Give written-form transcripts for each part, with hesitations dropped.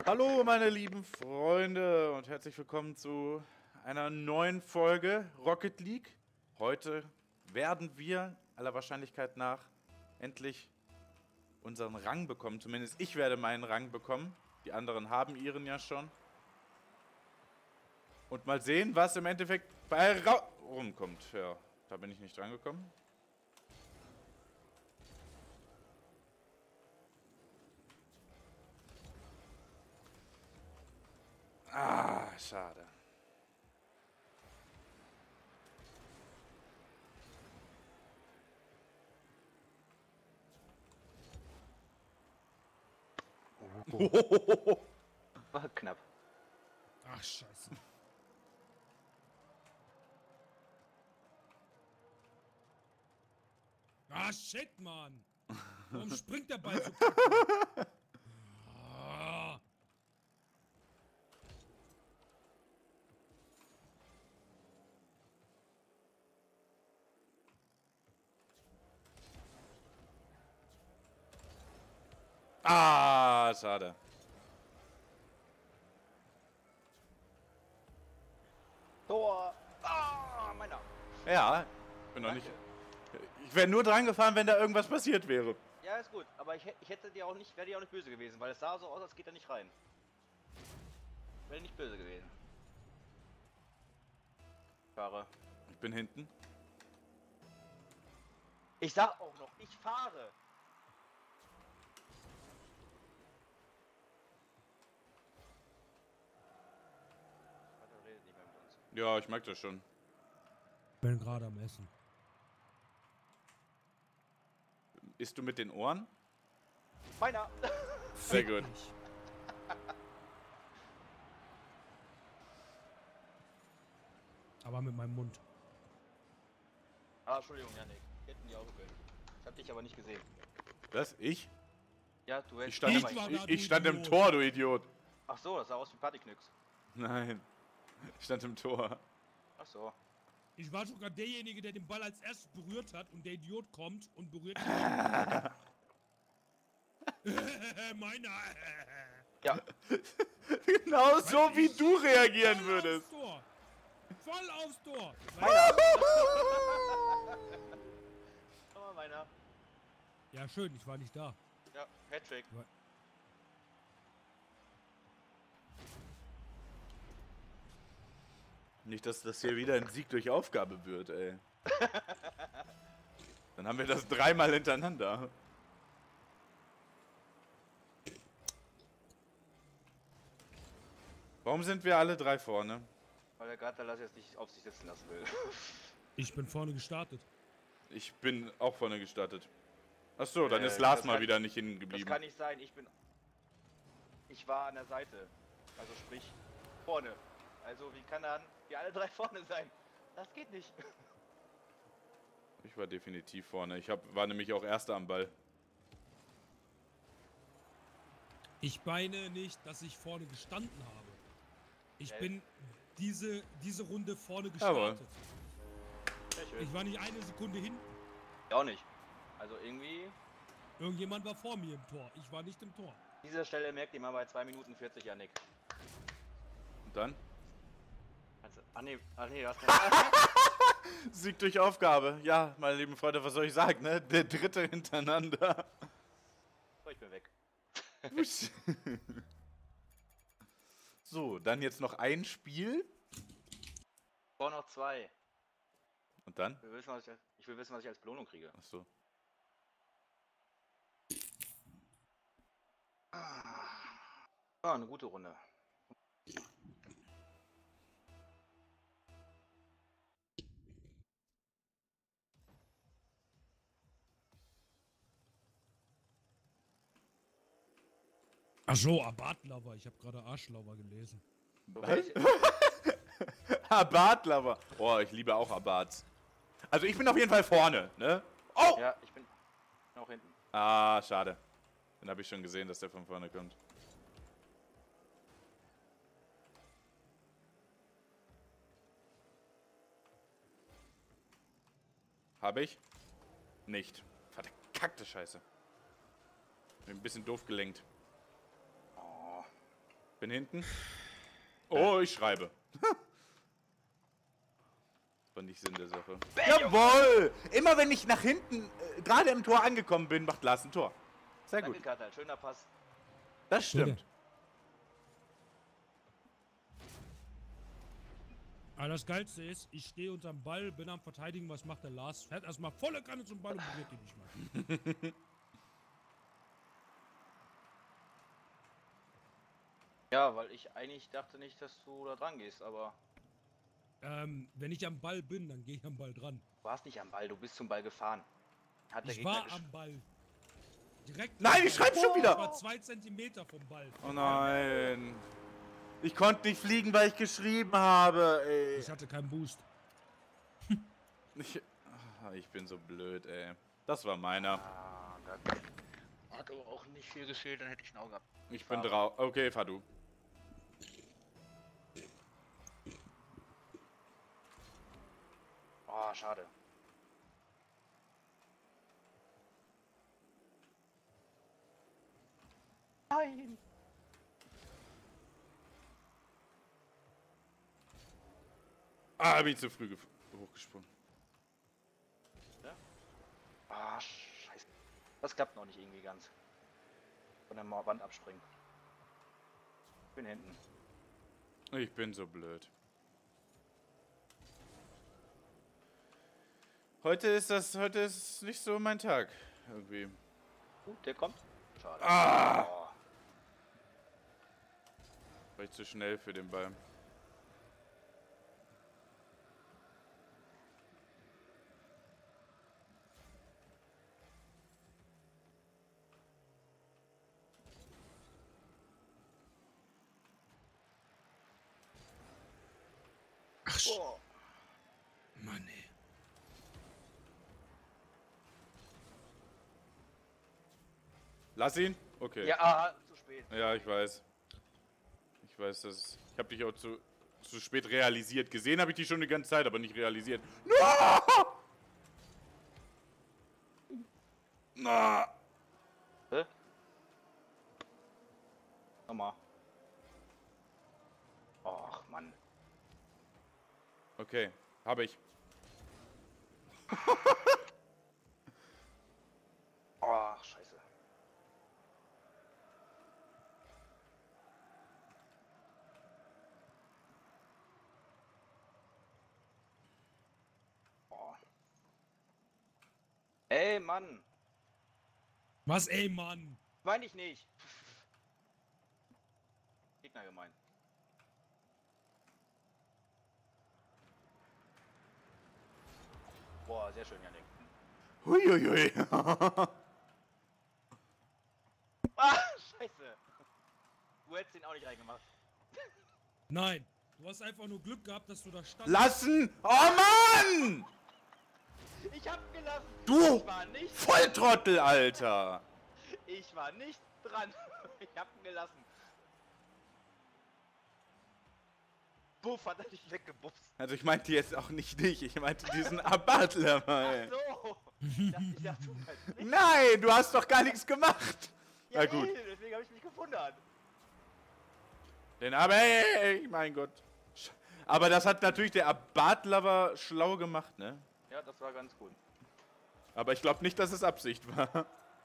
Hallo meine lieben Freunde und herzlich willkommen zu einer neuen Folge Rocket League. Heute werden wir aller Wahrscheinlichkeit nach endlich unseren Rang bekommen. Zumindest ich werde meinen Rang bekommen. Die anderen haben ihren ja schon. Und mal sehen, was im Endeffekt bei rumkommt. Ja, da bin ich nicht dran gekommen. Ah, schade. War knapp. Ach, scheiße. Ah, shit, Mann. Warum springt der Ball so kacke? Ah. Ah, schade. Tor! Ah, meiner! Ja, bin noch Danke. nicht. Ich wäre nur dran gefahren, wenn da irgendwas passiert wäre. Ja, ist gut, aber ich hätte dir auch nicht, wäre dir auch nicht böse gewesen, weil es sah so aus, als geht er nicht rein. Wäre nicht böse gewesen. Fahre. Ich bin hinten. Ich sag auch noch, ich fahre! Warte, redet nicht mehr mit uns. Ja, ich merke das schon. Bin gerade am Essen. Isst du mit den Ohren? Meiner! Sehr gut. Nicht. Aber mit meinem Mund. Ah, Entschuldigung, Janik. Hätten die auch gegönnt. Ich hab dich aber nicht gesehen. Was? Ich? Ja, du hättest. Ich stand, Ich im, war da, ich du stand im Idiot. Tor, du Idiot. Ach so, das sah aus wie Partyknix. Nein. Ich stand im Tor. Ach so. Ich war sogar derjenige, der den Ball als erstes berührt hat und der Idiot kommt und berührt ihn. Meiner. Ja, Genau so, wie du reagieren Voll aufs würdest. Tor. Voll aufs Tor. aber meiner. Ja, schön, ich war nicht da. Ja, Hattrick. Nicht, dass das hier wieder ein Sieg durch Aufgabe wird, ey. Dann haben wir das dreimal hintereinander. Warum sind wir alle drei vorne? Weil der Gatalas jetzt nicht auf sich sitzen lassen will. Ich bin vorne gestartet. Ich bin auch vorne gestartet. Ach so, dann ist Das Lars mal kann- wieder nicht hängen Das geblieben. kann nicht sein, ich war an der Seite. Also sprich, vorne. Also wie kann dann wir alle drei vorne sein? Das geht nicht. Ich war definitiv vorne. War nämlich auch Erster am Ball. Ich meine nicht, dass ich vorne gestanden habe. Ich bin diese Runde vorne Jawohl. gestartet. Sehr schön. Ich war nicht eine Sekunde hinten. Auch nicht. Also irgendwie, Irgendjemand war vor mir im Tor. Ich war nicht im Tor. dieser Stelle merkt ihr mal bei 2 Minuten 40, Janik. Und dann? Also, nee, du hast keine. Sieg durch Aufgabe. Ja, meine lieben Freunde, was soll ich sagen, ne? Der dritte hintereinander. So, ich bin weg. So, dann jetzt noch ein Spiel. Vor noch 2. Und dann? Ich will wissen, was ich als Belohnung kriege. Ach so. Ah, eine gute Runde. Ach so, Abartlover. Ich habe gerade Arschlover gelesen. Was? Abartlover. Oh, ich liebe auch Abats. Also ich bin auf jeden Fall vorne, ne? Oh! Ja, ich bin auch hinten. Ah, schade. Dann habe ich schon gesehen, dass der von vorne kommt. Habe ich? Nicht. Verkackte Scheiße. Bin ein bisschen doof gelenkt. Oh. Bin hinten. Oh, ich schreibe. War nicht Sinn der Sache. Jawohl! Immer wenn ich nach hinten, gerade im Tor angekommen bin, macht Lars ein Tor. Sehr gut. Danke, Katal. Schöner Pass. Das stimmt. Aber das Geilste ist, ich stehe unterm Ball, bin am Verteidigen, was macht der Lars? Fährt erstmal volle Kanne zum Ball und berührt ihn nicht mal. Ja, weil ich eigentlich dachte nicht, dass du da dran gehst, aber Wenn ich am Ball bin, dann gehe ich am Ball dran. du warst nicht am Ball, du bist zum Ball gefahren. Hat der Ich Gegner war am Ball. Direkt Nein, am ich Ball. schreib schon wieder! Ich war 2 Zentimeter vom Ball. Oh nein. Ich konnte nicht fliegen, weil ich geschrieben habe, ey. Ich hatte keinen Boost. Ich bin so blöd, ey. Das war meiner. Ah, das hat aber auch nicht viel gefehlt, dann hätte ich ein Auge gehabt. Ich bin drauf. Okay, fahr du. Oh, schade. Nein! Ah, bin ich zu früh hochgesprungen. Ah, scheiße. Das klappt noch nicht irgendwie ganz. Von der Wand abspringen. Ich bin hinten. Ich bin so blöd. Heute ist nicht so mein Tag. Irgendwie. Der kommt. Schade. Ah! Oh. War ich zu schnell für den Ball. Ach, Oh. Mann, ey. Lass ihn? Okay. Ja, zu spät. Ja, ich weiß. Ich weiß, dass. Ich habe dich auch zu spät realisiert. Gesehen habe ich dich schon die ganze Zeit, aber nicht realisiert. No! Na! Hä? Nochmal. Och, Mann. Okay, habe ich. Oh, scheiße. Oh. Ey, Mann. Was, ey, Mann? Meine ich nicht. Gegner gemeint. Boah, sehr schön, Janik. Huiuiui. Ah, scheiße. Du hättest ihn auch nicht reingemacht. Nein. Du hast einfach nur Glück gehabt, dass du da standst. Lassen! Oh Mann! Ich hab gelassen. Du Ich war nicht. Volltrottel, Alter! Ich war nicht dran. Ich hab ihn gelassen. Buff hat er nicht weggebufft. Also ich meinte jetzt auch nicht dich, ich meinte diesen Abatler Ach mal. so. Ich dachte, du meinst nicht. Nein, du hast doch gar nichts gemacht. Ja, Na gut. deswegen habe ich mich gewundert. Den aber, ey, mein Gott. Aber das hat natürlich der Abatlover schlau gemacht, ne? Ja, das war ganz gut. Aber ich glaube nicht, dass es Absicht war.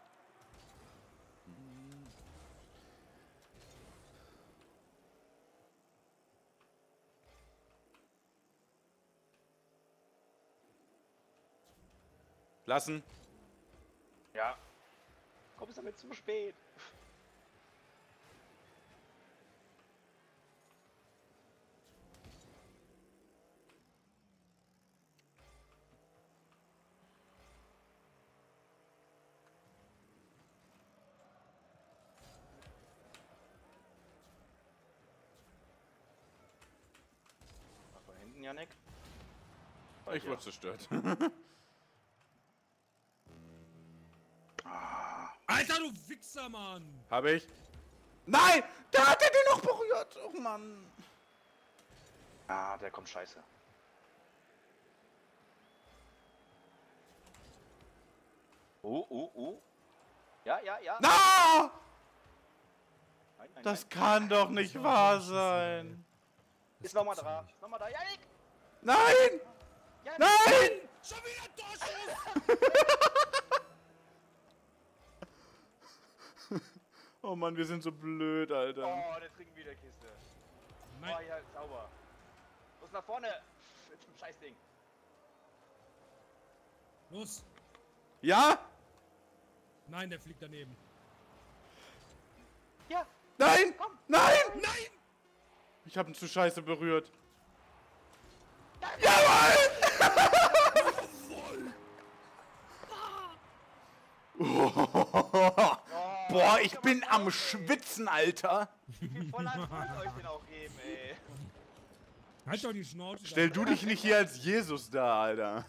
Lassen. Ja. Komm, ist damit zu spät. Mach von hinten, Janik. Ich wurde zerstört. Alter, du Wichser, Mann! Habe ich? Nein! Da hat er den noch berührt! Oh Mann! Ah, der kommt scheiße. Ja, ja, ja. Na! Nein. Nein, Das nein. kann doch nicht Das wahr war so ein sein. Das Ist nochmal gibt's ja da. nicht. Ist nochmal da. Janik! Nein! Janik! Nein! Schon wieder ein Torschuss! Oh Mann, wir sind so blöd, Alter. Oh, der trinkt wieder Kiste. Oh, Nein, ja, sauber. Los nach vorne. Jetzt ein Scheißding. los! Ja? Nein, der fliegt daneben. Ja, Nein! komm. Nein! Nein! Ich hab ihn zu scheiße berührt. Nein. Jawohl! Oh, Boah, ich bin am Schwitzen, Alter. Wie viel Volland wollt euch denn auch geben, ey? Halt doch die Schnauze. Stell du dich nicht hier als Jesus da, Alter.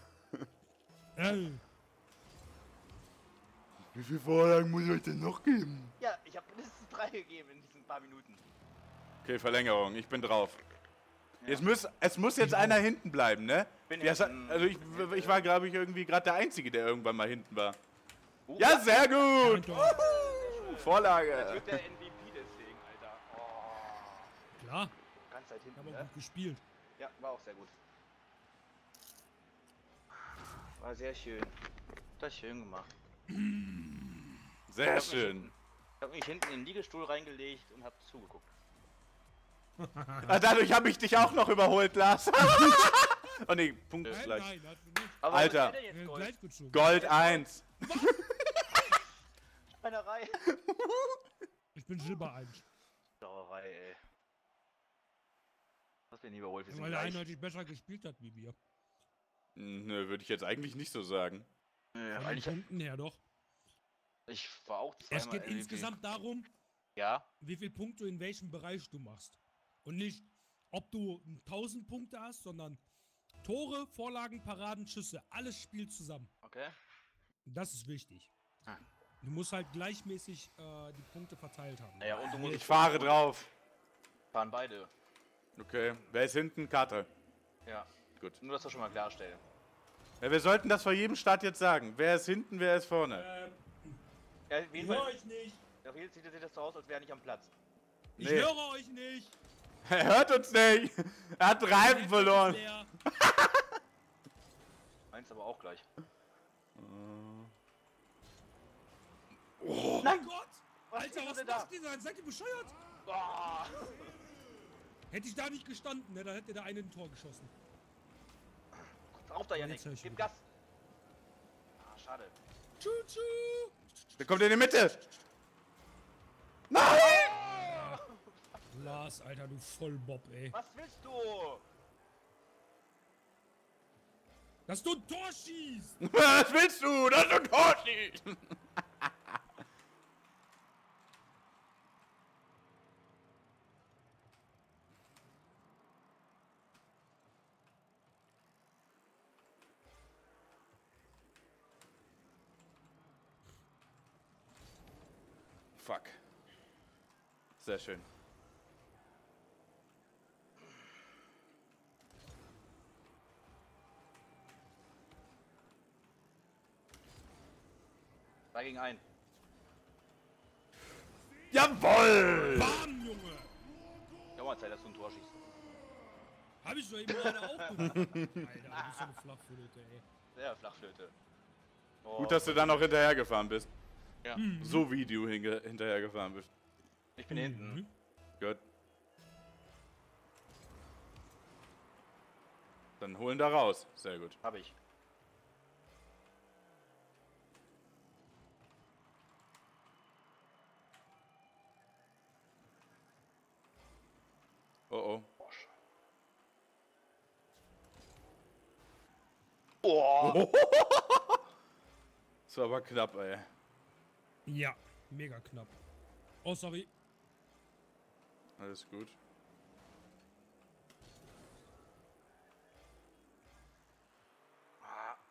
Wie viel Vorlagen muss ich euch denn noch geben? Ja, ich habe mindestens 3 gegeben in diesen paar Minuten. Okay, Verlängerung, ich bin drauf. Ja. Es muss jetzt einer hinten bleiben, ne? Bin Ja, hinten. also ich war, glaube ich, irgendwie gerade der Einzige, der irgendwann mal hinten war. Oh, Ja, sehr Ein gut! Tor. Das Vorlage. wird der MVP deswegen, Alter. Oh, Klar, ganz weit hinten, aber ne? gut gespielt. Ja, war auch sehr gut. War sehr schön. Das schön gemacht. Sehr schön. Ich habe mich hinten in den Liegestuhl reingelegt und habe zugeguckt. Ah, dadurch habe ich dich auch noch überholt, Lars. Oh ne, Punkt ist Nein, gleich. nein, hat er nicht. Aber Alter. was ist denn jetzt Gold? Gleich gezogen. Gold 1. Schweinerei. Ich bin Silber 1. Sauerei, ey. Was bin ich überholt? Wir sind Weil der gleich. eindeutig besser gespielt hat wie wir. Nö, würde ich jetzt eigentlich nicht so sagen. Ja, Von den eigentlich, Punkten her doch. ich war auch Es zweimal geht MVP. insgesamt darum, Ja, wie viel Punkte in welchem Bereich du machst. Und nicht, ob du 1000 Punkte hast, sondern Tore, Vorlagen, Paraden, Schüsse. Alles spielt zusammen. okay. Das ist wichtig. Ah. Du musst halt gleichmäßig die Punkte verteilt haben. Naja, und du musst Ich fahre drauf. fahren beide. Okay, wer ist hinten? Karte. Ja. Gut. Nur, dass wir schon mal klarstellen. Ja, wir sollten das vor jedem Start jetzt sagen. Wer ist hinten, wer ist vorne? Ja, auf Ich jeden höre Fall. euch nicht. Auf jeden Fall sieht das so aus, als wäre er nicht am Platz. Ich Nee. höre euch nicht. Er hört uns nicht. Er hat Reifen verloren. Leer. Meins aber auch gleich. Oh, Nein! Gott! Was Alter, ist was denn da? macht ihr da? Seid ihr bescheuert? Oh. Hätte ich da nicht gestanden, ne, dann hätte der eine ein Tor geschossen. Drauf da, Janik. Jetzt hör ich Gib wieder. Gas. Ah, schade. Tschu-tschu! der kommt in die Mitte. Nein! Lars, Alter, du Vollbob, ey. Was willst du? Dass du ein Tor schießt! Was willst du? Das ist ein Tor schießt. Fuck. Sehr schön. Drei gegen einen. Jawoll! Bam, Junge! Ja, mal Zeit, dass du ein Tor schießt. Hab ich doch eben gerade auch gemacht. Alter, du bist so eine Flachflöte, ey. Sehr Flachflöte. Oh, Gut, dass du dann noch hinterhergefahren bist. ja. So wie du hinterhergefahren bist. Ich bin hinten. Gut. Dann holen da raus. Sehr gut. Hab ich. Oh oh. Oh. Das war aber knapp, ey. Ja, mega knapp. Oh, sorry. Alles gut. Ah.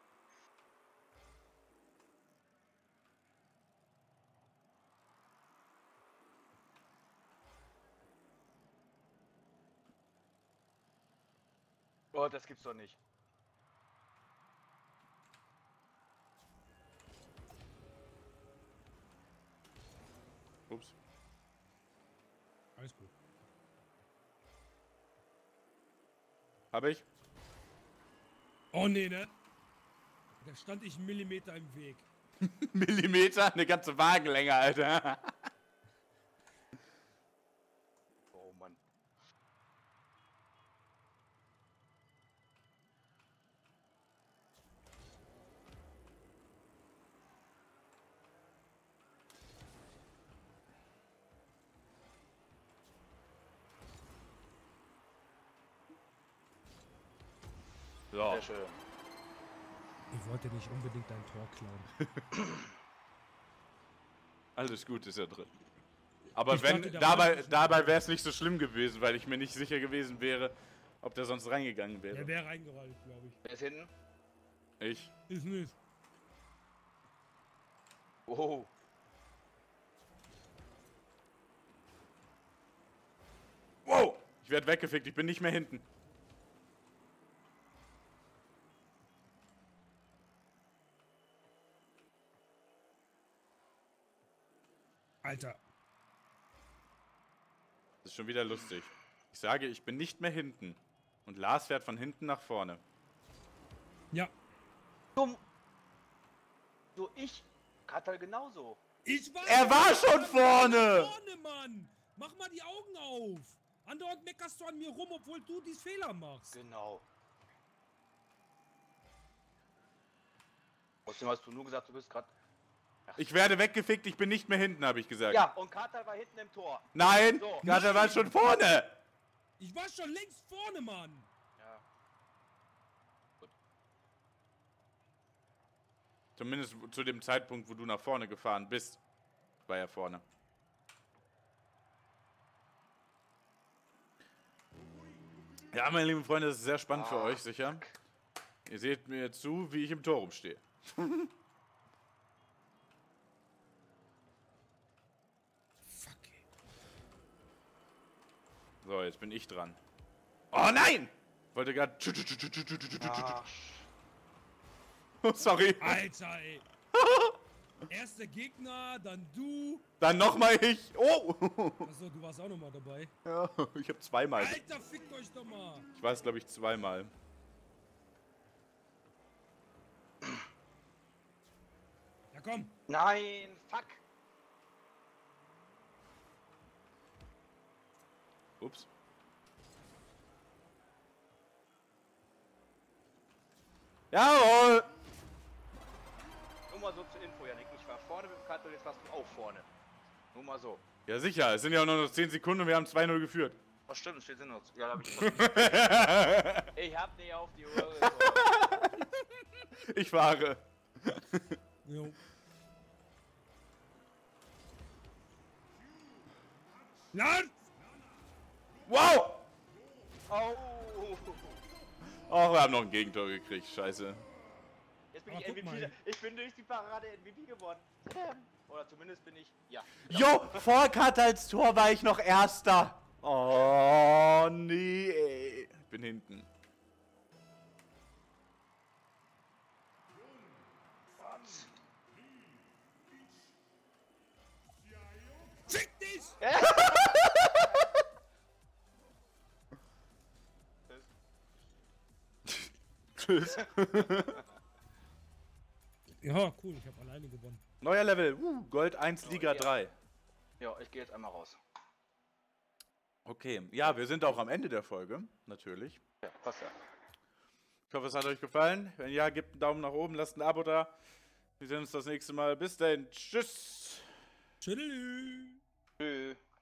Oh, das gibt's doch nicht. Ups. Alles gut. Hab ich? Oh nee, ne? Da stand ich 1 Millimeter im Weg. Millimeter? Eine ganze Wagenlänge, Alter. Oh Mann. So. Sehr schön. Ich wollte nicht unbedingt dein Tor klauen. Alles gut ist ja drin. Aber Ich wenn, dachte, der dabei, war- dabei wäre es nicht so schlimm gewesen, weil ich mir nicht sicher gewesen wäre, ob der sonst reingegangen Der wäre. wäre reingerollt, glaube ich. Wer ist hinten? Ich. Ist nicht. Oh. Wow! Ich werde weggefickt, ich bin nicht mehr hinten. Alter. Das ist schon wieder lustig. Ich sage, ich bin nicht mehr hinten. Und Lars fährt von hinten nach vorne. Ja. Dumm. So, ich. Katal genauso. Ich war. Er war schon vorne! Vorne, Mann! Mach mal die Augen auf! Andauernd meckerst du an mir rum, obwohl du dies Fehler machst. Genau. Außerdem hast du nur gesagt, du bist gerade. Ich werde weggefickt, ich bin nicht mehr hinten, habe ich gesagt. Ja, und Katal war hinten im Tor. Nein! So. Gata war schon vorne! Ich war schon längst vorne, Mann! Ja. Zumindest zu dem Zeitpunkt, wo du nach vorne gefahren bist, war er vorne. Ja, meine lieben Freunde, das ist sehr spannend für euch, sicher. Ihr seht mir zu, wie ich im Tor rumstehe. Fuck, ey. So, jetzt bin ich dran. Oh nein! Wollte gerade. Ach, Oh, sorry. Alter, ey. Erst der Gegner, dann du. Dann nochmal ich. Oh! Achso, du warst auch nochmal dabei. Ja, ich habe zweimal. Alter, fickt euch doch mal! Ich war es, glaube ich, zweimal. Ja, komm! nein, fuck. Ups. Jawohl! Nur mal so zur Info, Janik. Ich war vorne mit dem Katal, jetzt warst du auch vorne. Nur mal so. Ja, sicher. Es sind ja auch nur noch 10 Sekunden und wir haben 2-0 geführt. Oh, stimmt, steht in uns. Ja, da hab ich. Ich hab nicht auf die Uhr geguckt. Ich fahre. Jo. Nein! Wow! Oh. Oh, wir haben noch ein Gegentor gekriegt. Scheiße. Jetzt bin Aber ich guck MVP. mal. Ich bin durch die Parade MVP geworden. Oder zumindest bin ich. Ja. Jo, vor Katals Tor war ich noch Erster. Oh, nee, ey. Ich bin hinten. Fick dich! Tschüss. Ja, cool, ich habe alleine gewonnen. Neuer Level. Gold 1, Liga ja. 3. Ja, ich gehe jetzt einmal raus. Okay, ja, wir sind auch am Ende der Folge, natürlich. Ja, passt ja. Ich hoffe, es hat euch gefallen. Wenn ja, gebt einen Daumen nach oben, lasst ein Abo da. Wir sehen uns das nächste Mal. Bis dahin. Tschüss. Tschüss. Tschüss.